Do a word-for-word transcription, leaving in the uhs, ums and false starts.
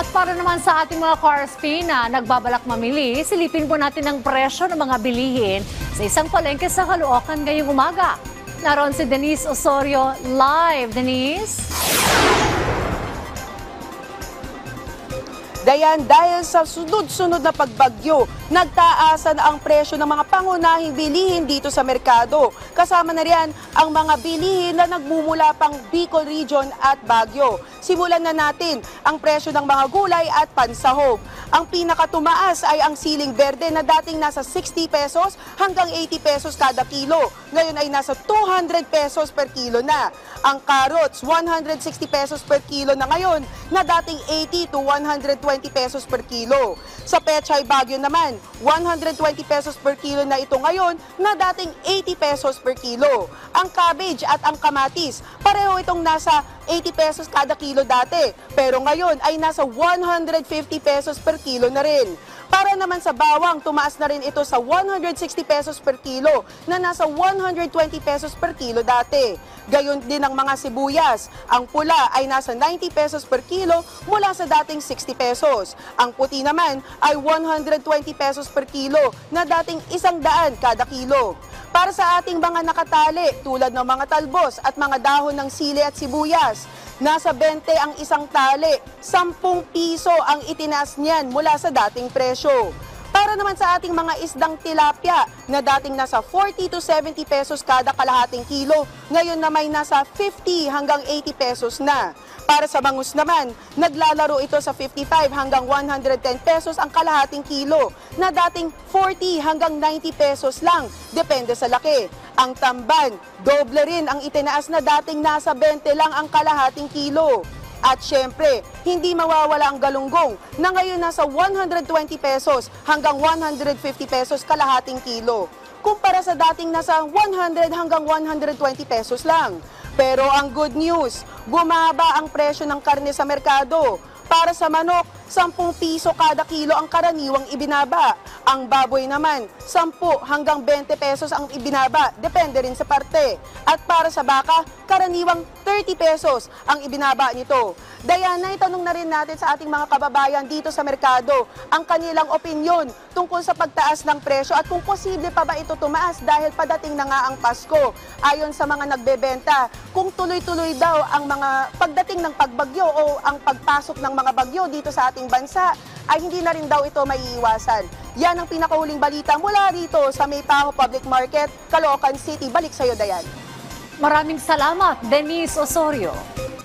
At para naman sa ating mga correspondent na nagbabalak mamili, silipin po natin ang presyo ng mga bilihin sa isang palengke sa Caloocan ngayong umaga. Naroon si Denise Osorio live. Denise? Dayan, dahil sa sunod-sunod na pagbagyo, nagtaasan ang presyo ng mga pangunahing bilihin dito sa merkado. Kasama na riyan ang mga bilihin na nagmumula pang Bicol Region at Baguio. Simulan na natin ang presyo ng mga gulay at pansahog. Ang pinakatumaas ay ang siling berde na dating nasa sixty pesos hanggang eighty pesos kada kilo. Ngayon ay nasa two hundred pesos per kilo na. Ang carrots, one hundred sixty pesos per kilo na ngayon na dating eighty to one hundred twenty pesos per kilo. Sa Pechay Baguio naman, one hundred twenty pesos per kilo na ito ngayon na dating eighty pesos per kilo. Ang cabbage at ang kamatis, pareho itong nasa eighty pesos kada kilo dati, pero ngayon ay nasa one hundred fifty pesos per kilo na rin. Para naman sa bawang, tumaas na rin ito sa one hundred sixty pesos per kilo na nasa one hundred twenty pesos per kilo dati. Gayon din ang mga sibuyas. Ang pula ay nasa ninety pesos per kilo mula sa dating sixty pesos. Ang puti naman ay one hundred twenty pesos per kilo na dating isang daan kada kilo. Para sa ating mga nakatali tulad ng mga talbos at mga dahon ng sili at sibuyas, nasa twenty ang isang tali, ten piso ang itinaas niyan mula sa dating presyo. Para naman sa ating mga isdang tilapia na dating nasa forty to seventy pesos kada kalahating kilo, ngayon na may nasa fifty hanggang eighty pesos na. Para sa bangus naman, naglalaro ito sa fifty-five hanggang one hundred ten pesos ang kalahating kilo, na dating forty hanggang ninety pesos lang, depende sa laki. Ang tamban, doble rin ang itinaas na dating nasa twenty lang ang kalahating kilo. At syempre, hindi mawawala ang galunggong na ngayon nasa one hundred twenty pesos hanggang one hundred fifty pesos kalahating kilo. Kumpara sa dating nasa one hundred hanggang one hundred twenty pesos lang. Pero ang good news, bumaba ang presyo ng karne sa merkado. Para sa manok, ten piso kada kilo ang karaniwang ibinaba. Ang baboy naman, ten hanggang twenty pesos ang ibinaba, depende rin sa parte. At para sa baka, karaniwang thirty pesos ang ibinaba nito. Diana, itanong na rin natin sa ating mga kababayan dito sa merkado ang kanilang opinyon tungkol sa pagtaas ng presyo at kung posible pa ba ito tumaas dahil padating na nga ang Pasko. Ayon sa mga nagbebenta, kung tuloy-tuloy daw ang mga pagdating ng pagbagyo o ang pagpasok ng mga bagyo dito sa ating bansa, ay hindi na rin daw ito maiiwasan. Yan ang pinakahuling balita mula dito sa Maypaho Public Market, Caloocan City. Balik sa iyo, Dayan. Maraming salamat, Denise Osorio.